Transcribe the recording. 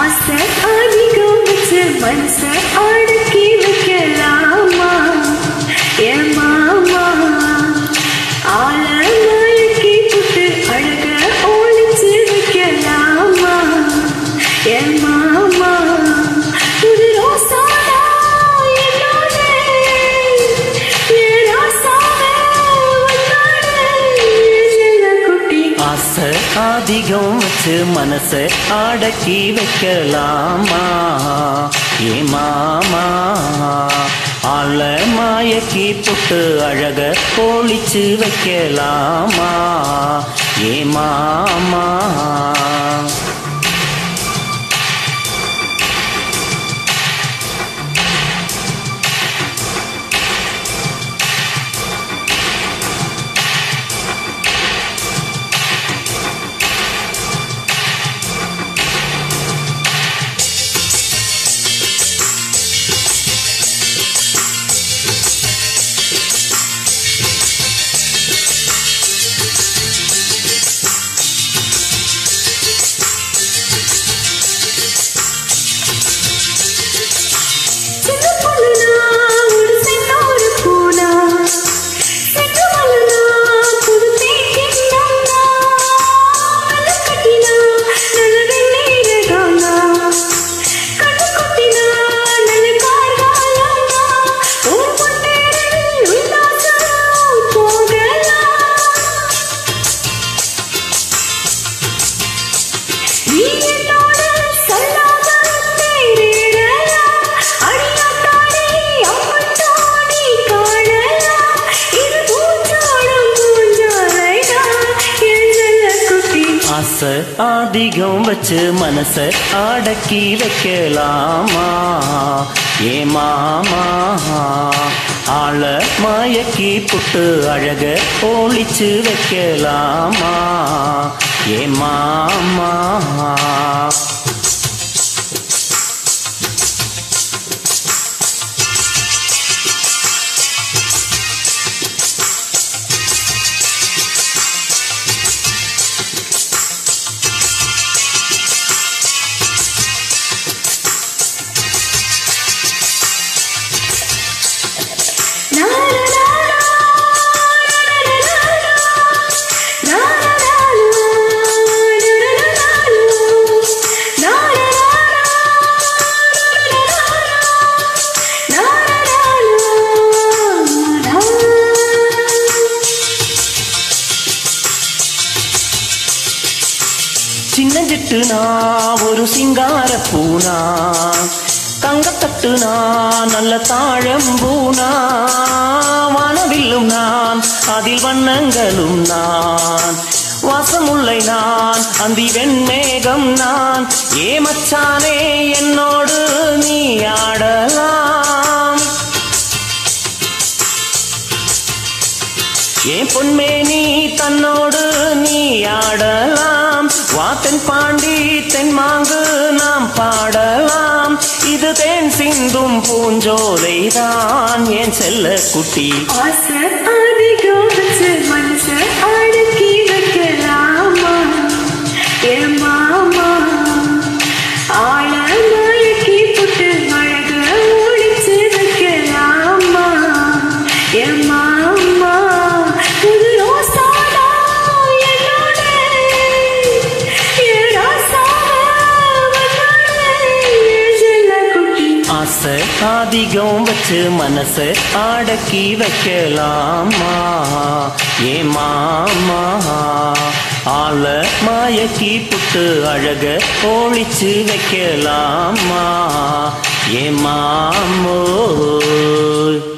ஆசை அதிகம் வச்சு மனசை அடக்கி வைக்கலாமா என் மாமா ஆள மயக்கி புட்டு அழக ஒளிச்சு வைக்கலாமா என் மாமா புது ரோசாடா என்னோட என் ராசாவே வந்தாடே குட்டி ஆசை அதிகம் வச்சு மனசை அடக்கி வைக்கலாமா ஏ மாமா ஆள மாயக்கி புட்டு அழக ஒளிச்சு வைக்கலாமா ஏ மாமா ஆசை அதிகம் வச்சு மனசை அடக்கி வைக்கலாமா ஏ மாமா ஆள மாயக்கி புட்டு அழக ஒளிச்சு வைக்கலாமா ஏ மாமா சின்ன சிட்டு நான் ஒரு சிங்கார பூனா தங்கத்தட்டு நான் நல்ல தாழம்பூனா வானவில்லும் நான் அதில் வண்ணங்களும் நான் வாசமுல்லை நான் அந்தி வெண்மேகம் நான் ஏமச்சானே என்னோடு நீ ஆடலாம் ஏன் பொன்மேனி தன்னோடு நீ ஆடலாம் வாத்தன் பாண்டி தென்மாங்கு நாம் பாடலாம் இது தேன் சிந்தும் பூஞ்சோலைதான் என் செல்ல குட்டி ஆசை அதிகம் வச்சு மனசை அடக்கி வைக்கலாமா என் மாமா ஆள மயக்கி புட்டு அழக ஒளிச்சு வைக்கலாமா என் மாமா புது ரோசாடா என்னோட என் ராசாவே வந்தாடே செல்ல குட்டி ஆசை அதிகம் வச்சு மனசை அடக்கி வைக்கலாமா ஏ மாமா ஆள மாயக்கி புட்டு அழக ஒளிச்சு வைக்கலாமா ஏ மாமோ